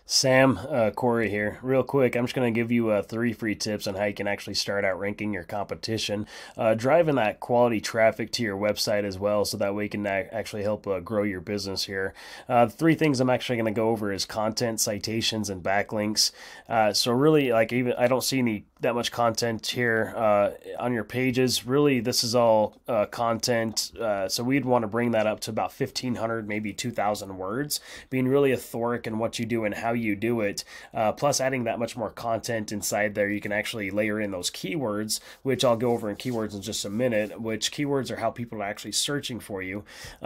Sam, Corey here. Real quick, I'm just going to give you three free tips on how you can actually start out ranking your competition, driving that quality traffic to your website as well, so that way you can actually help grow your business here. Three things I'm actually going to go over is content, citations, and backlinks. So really, like even I don't see any that much content here on your pages. Really, this is all content. So we'd want to bring that up to about 1,500, maybe 2,000 words, being really authoric in what you do and how you do it. Plus, adding that much more content inside there, you can actually layer in those keywords, which I'll go over in keywords in just a minute. Which keywords are how people are actually searching for you.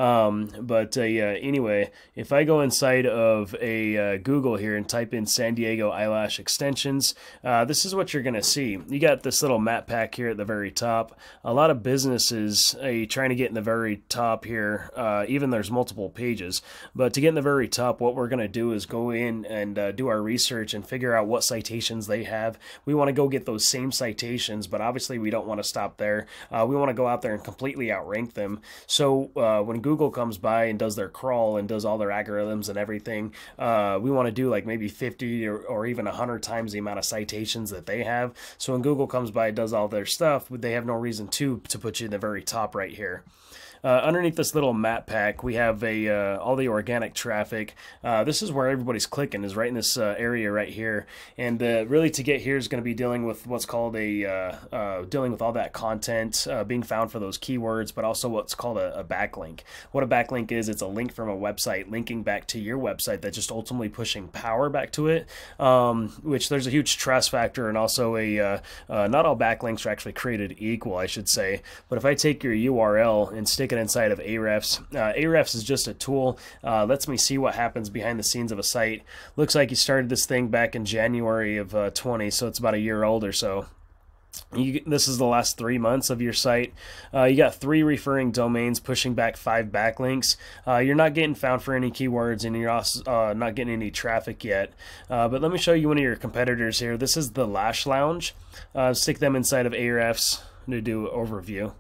Anyway, if I go inside of a Google here and type in San Diego eyelash extensions, this is what you're going to see. You got this little map pack here at the very top. A lot of businesses trying to get in the very top here. Even there's multiple pages, but to get in the very top, what we're going to do is go in and do our research and figure out what citations they have. We want to go get those same citations, but obviously we don't want to stop there. We want to go out there and completely outrank them. So when Google comes by and does their crawl and does all their algorithms and everything, we want to do like maybe 50 or even 100 times the amount of citations that they have. So when Google comes by and does all their stuff, they have no reason to put you in the very top right here. Underneath this little map pack, we have all the organic traffic. This is where everybody's clicking, is right in this area right here. And really to get here is going to be dealing with what's called dealing with all that content being found for those keywords, but also what's called a backlink. What a backlink is, it's a link from a website linking back to your website that's just ultimately pushing power back to it, which there's a huge trust factor, and also not all backlinks are actually created equal, I should say. But if I take your URL and stick it inside of Ahrefs. Ahrefs is just a tool, lets me see what happens behind the scenes of a site. Looks like you started this thing back in January of 20, so it's about a year old or so. This is the last 3 months of your site. You got 3 referring domains pushing back 5 backlinks. You're not getting found for any keywords, and you're also not getting any traffic yet. But let me show you one of your competitors here. This is the Lash Lounge. Stick them inside of Ahrefs to do an overview.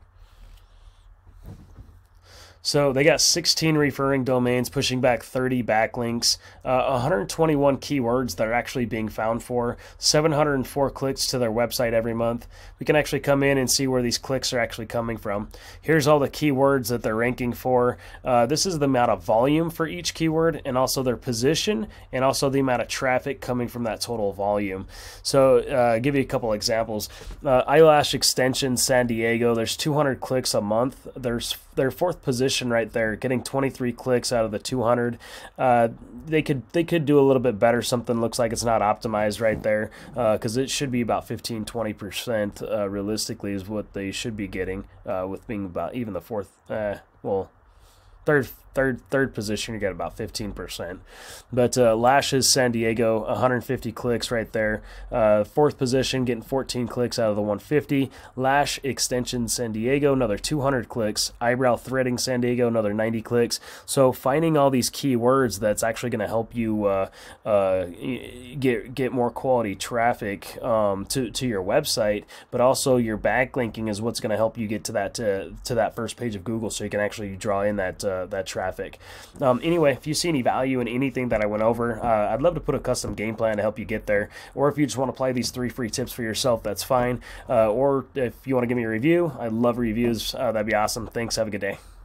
So they got 16 referring domains pushing back 30 backlinks, 121 keywords that are actually being found for, 704 clicks to their website every month. We can actually come in and see where these clicks are actually coming from. Here's all the keywords that they're ranking for. This is the amount of volume for each keyword, and also their position, and also the amount of traffic coming from that total volume. So I'll give you a couple examples. Eyelash extension San Diego, there's 200 clicks a month. There's their 4th position right there, getting 23 clicks out of the 200. They could do a little bit better. Something looks like it's not optimized right there, because it should be about 15-20% realistically is what they should be getting, with being about even the 4th, well, third position, you get about 15%. But Lashes San Diego, 150 clicks right there. 4th position, getting 14 clicks out of the 150. Lash Extension San Diego, another 200 clicks. Eyebrow Threading San Diego, another 90 clicks. So finding all these keywords that's actually going to help you get more quality traffic to your website, but also your backlinking is what's going to help you get to that first page of Google, so you can actually draw in that traffic. Anyway, if you see any value in anything that I went over, I'd love to put a custom game plan to help you get there. Or if you just want to apply these 3 free tips for yourself, that's fine. Or if you want to give me a review, I love reviews. That'd be awesome. Thanks. Have a good day.